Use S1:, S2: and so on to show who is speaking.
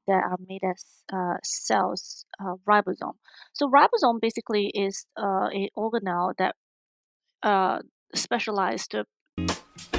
S1: that are made as cells, ribosome. So ribosome basically is a organelle that uh, specialized